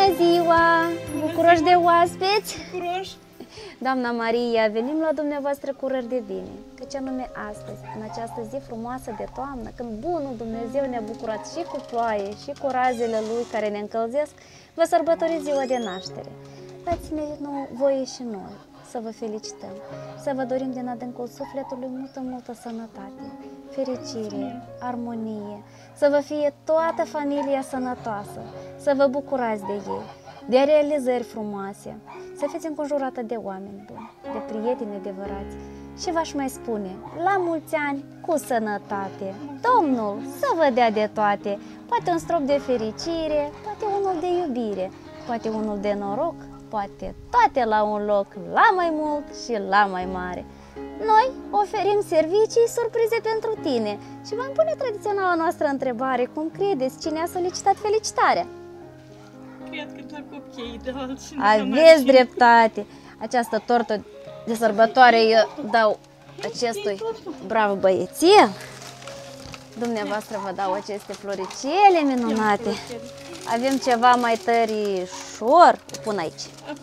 Bună ziua! Bucuroși de oaspeți? Bucuroși! Doamna Maria, venim la dumneavoastră cu urări de bine, căci anume astăzi, în această zi frumoasă de toamnă, când bunul Dumnezeu ne-a bucurat și cu ploaie și cu razele Lui care ne încălzesc, vă sărbătoriți ziua de naștere. Dați-ne voie și noi să vă felicităm, să vă dorim din adâncul sufletului multă sănătate, fericire, armonie, să vă fie toată familia sănătoasă, să vă bucurați de ei, de realizări frumoase, să fiți înconjurată de oameni buni, de prieteni adevărați. Și v-aș mai spune, la mulți ani, cu sănătate, Domnul să vă dea de toate, poate un strop de fericire, poate unul de iubire, poate unul de noroc, poate toate la un loc, la mai mult și la mai mare. Noi oferim servicii surprize pentru tine și vom pune tradiționala noastră întrebare, cum credeți, cine a solicitat felicitarea? Cred că doar copiii de altcineva. Aveți dreptate! Această tortă de sărbătoare eu dau acestui brav băiețel. Dumneavoastră vă dau aceste floricele minunate. Avem ceva mai tărișor, o pun aici.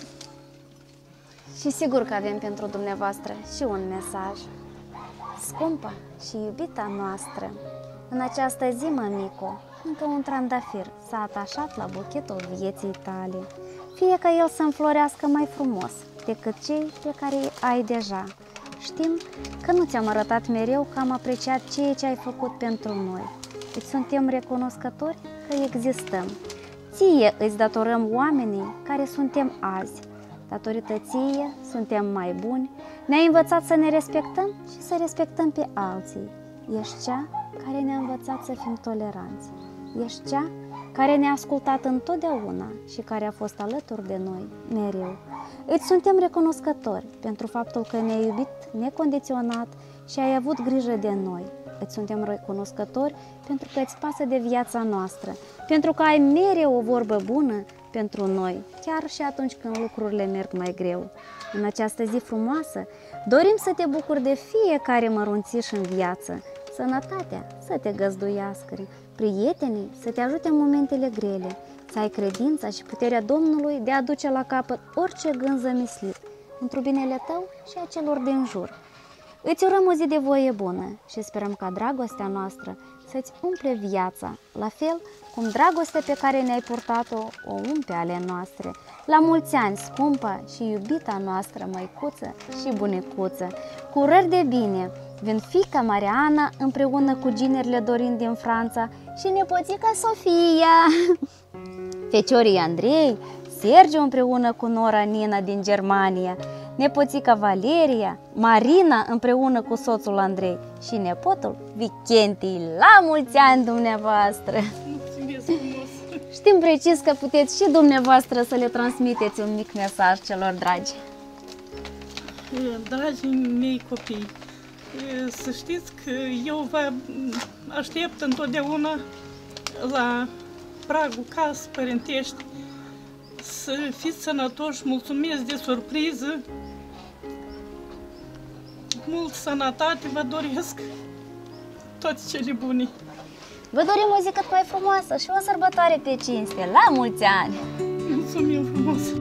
Și sigur că avem pentru dumneavoastră și un mesaj. Scumpa și iubita noastră, în această zi, mămico, încă un trandafir s-a atașat la buchetul vieții tale. Fie ca el să înflorească mai frumos decât cei pe care îi ai deja. Știm că nu ți-am arătat mereu că am apreciat ceea ce ai făcut pentru noi. Îți suntem recunoscători că existăm. Ție îți datorăm oamenii care suntem azi. Datorită ție suntem mai buni. Ne-ai învățat să ne respectăm și să respectăm pe alții. Ești cea care ne-a învățat să fim toleranți. Ești cea care ne-a ascultat întotdeauna și care a fost alături de noi mereu. Îți suntem recunoscători pentru faptul că ne-ai iubit necondiționat și ai avut grijă de noi. Îți suntem recunoscători pentru că îți pasă de viața noastră, pentru că ai mereu o vorbă bună pentru noi, chiar și atunci când lucrurile merg mai greu. În această zi frumoasă, dorim să te bucuri de fiecare mărunțiș în viață, sănătatea să te găzduiască, prietenii să te ajute în momentele grele, să ai credința și puterea Domnului de a duce la capăt orice gând zămislit, într-o binele tău și a celor din jur. Îți urăm o zi de voie bună și sperăm ca dragostea noastră să-ți umple viața, la fel cum dragostea pe care ne-ai purtat-o o umple ale noastre. La mulți ani, scumpă și iubita noastră măicuță și bunicuță, cu urări de bine, vin fiica Mariana împreună cu ginerile Dorin din Franța și nepoțica Sofia, feciorii Andrei, Sergiu împreună cu nora Nina din Germania, nepoțica Valeria, Marina împreună cu soțul Andrei și nepotul Vicentii. La mulți ani dumneavoastră! Mulțumesc frumos! Știm precis că puteți și dumneavoastră să le transmiteți un mic mesaj celor dragi. Dragii mei copii, să știți că eu vă aștept întotdeauna la pragul casă părintești, să fiți sănătoși, mulțumesc de surpriză, mult sănătate vă doresc, toate cele bune. Vă dorim o zi cât mai frumoasă și o sărbătoare pe cinste. La mulți ani! Mulțumim frumos!